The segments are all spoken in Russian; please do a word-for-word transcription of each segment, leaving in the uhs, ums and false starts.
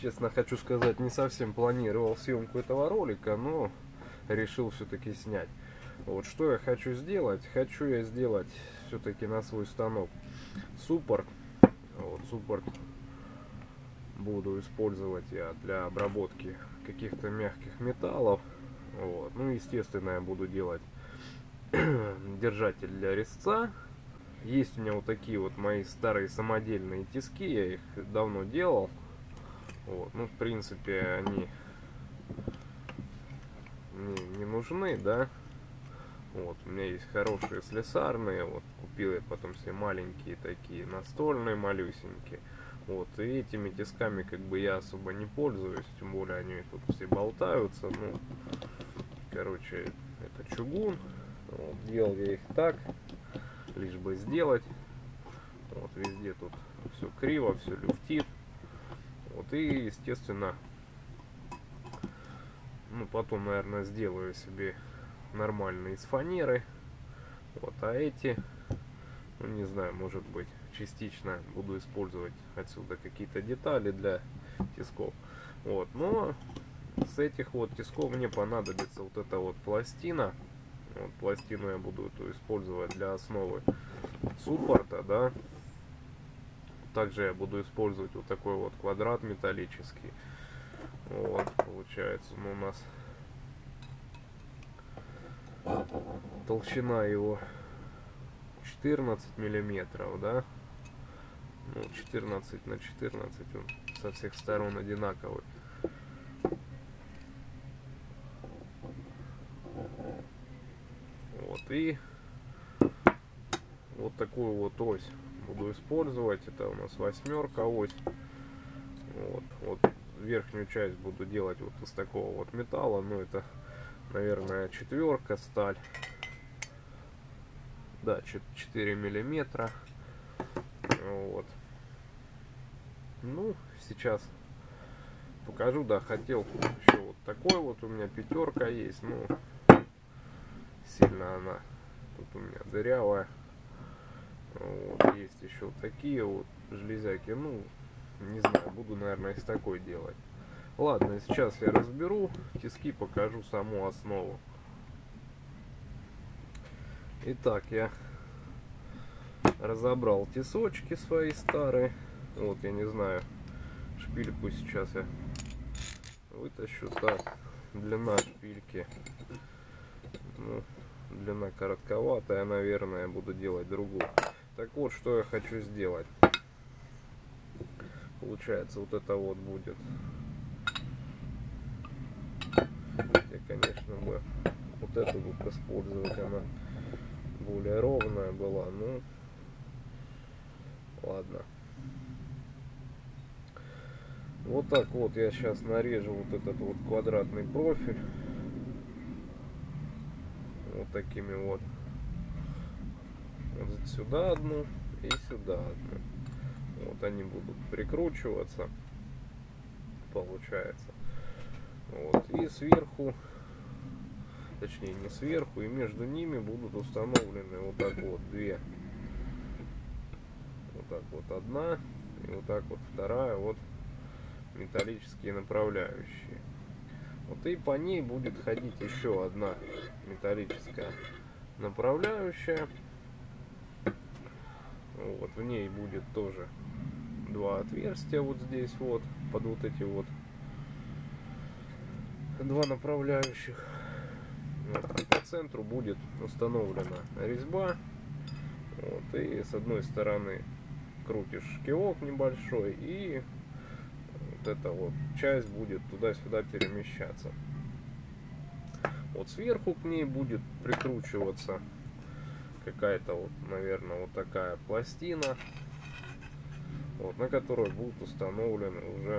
честно хочу сказать, не совсем планировал съемку этого ролика, но решил все-таки снять. Вот что я хочу сделать. Хочу я сделать все-таки на свой станок суппорт. Вот, суппорт буду использовать я для обработки каких-то мягких металлов. Вот. Ну, естественно, я буду делать держатель для резца. Есть у меня вот такие вот мои старые самодельные тиски, я их давно делал. Вот. Ну, в принципе, они мне не нужны, да. Вот, у меня есть хорошие слесарные, вот, купил я потом все маленькие такие, настольные, малюсенькие. Вот, и этими тисками как бы я особо не пользуюсь, тем более они тут все болтаются, ну, короче, это чугун. Вот, делал я их так, лишь бы сделать. Вот, везде тут все криво, все люфтит. Вот, и, естественно, ну, потом, наверное, сделаю себе нормальные из фанеры. Вот, а эти, ну, не знаю, может быть, частично буду использовать отсюда какие-то детали для тисков. Вот, но с этих вот тисков мне понадобится вот эта вот пластина. Вот, пластину я буду эту использовать для основы суппорта, да. Также я буду использовать вот такой вот квадрат металлический. Вот, получается, ну, у нас толщина его четырнадцать миллиметров, да. Ну, четырнадцать на четырнадцать, он со всех сторон одинаковый. Вот, и вот такую вот ось буду использовать. Это у нас восьмерка ось. Вот, вот верхнюю часть буду делать вот из такого вот металла. Ну, это, наверное, четверка сталь. Да, четыре миллиметра. Вот. Ну, сейчас покажу. Да, хотел еще вот такой вот. У меня пятерка есть. Ну, сильно она тут у меня дырявая. Вот, есть еще такие вот железяки. Ну, не знаю, буду, наверное, из такой делать. Ладно, сейчас я разберу тиски, покажу саму основу. Итак, я разобрал тисочки свои старые. Вот, я не знаю, шпильку сейчас я вытащу. Так, длина шпильки, ну, длина коротковатая, наверное, буду делать другую. Так вот, что я хочу сделать. Получается, вот это вот будет. Я, конечно, бы вот эту бы использовать, она более ровная была, ну, ладно. Вот так вот я сейчас нарежу вот этот вот квадратный профиль. Вот такими вот. Вот сюда одну и сюда одну. Вот они будут прикручиваться, получается. Вот, и сверху, точнее не сверху, и между ними будут установлены вот так вот две. Вот так вот одна, и вот так вот вторая, вот металлические направляющие. Вот, и по ней будет ходить еще одна металлическая направляющая. Вот, в ней будет тоже два отверстия вот здесь вот, под вот эти вот два направляющих. Вот, а по центру будет установлена резьба. Вот, и с одной стороны крутишь шкивок небольшой, и вот эта вот часть будет туда-сюда перемещаться. Вот сверху к ней будет прикручиваться какая-то вот, наверное, вот такая пластина, вот, на которой будет установлен уже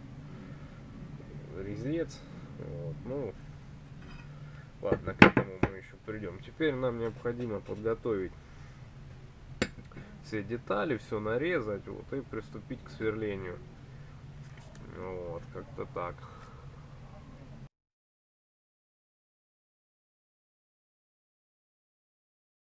резец. Вот, ну, ладно, к этому мы еще придем. Теперь нам необходимо подготовить все детали, все нарезать, вот, и приступить к сверлению. Вот, как-то так.